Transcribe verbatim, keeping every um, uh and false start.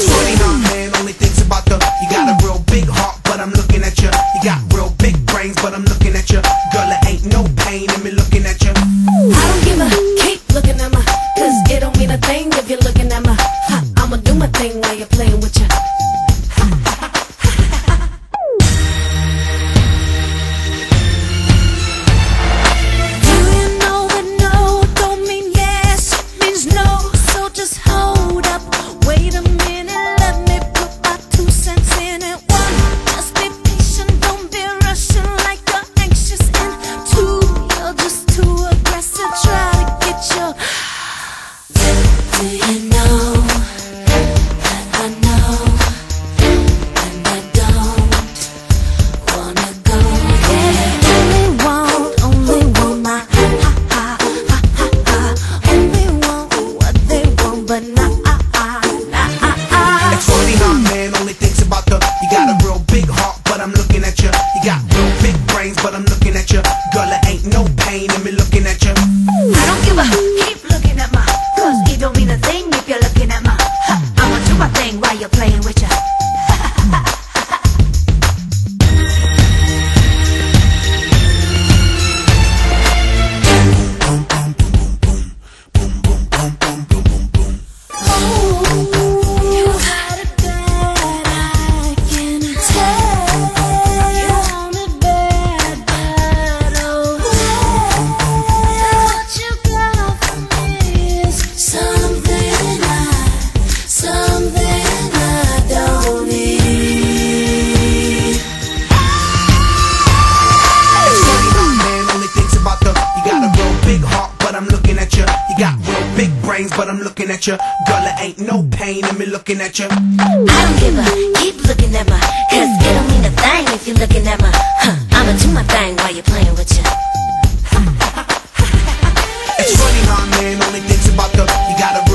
It's funny how man only thinks about the. You got a real big heart, but I'm looking at you. You got real big brains, but I'm looking at you. Girl, it ain't no pain in me looking at you. I don't give a keep looking at me, cause it don't mean a thing if you're looking at me. Ha, I'ma do my thing while you're playing with you. Do you know that I know, and I don't wanna go there? Only want, only want my ha ha ha ha ha. Only want what they want, but not ah ah nah ah ah. It's funny how man only thinks about the. You got a real big heart, but I'm looking at you. You got real big brains, but I'm looking at you. Girl, it ain't no pain in me looking at you. I don't give a keep looking at my. Cause it don't mean a thing if you're looking at my. I'ma do my thing while you're playing with ya. But I'm looking at you. Girl, it ain't no pain in me looking at you. I don't give a keep looking at my. Cause it don't mean a thing if you're looking at my. Huh, I'ma do my thing while you're playing with you. It's funny how man only thinks about the. You gotta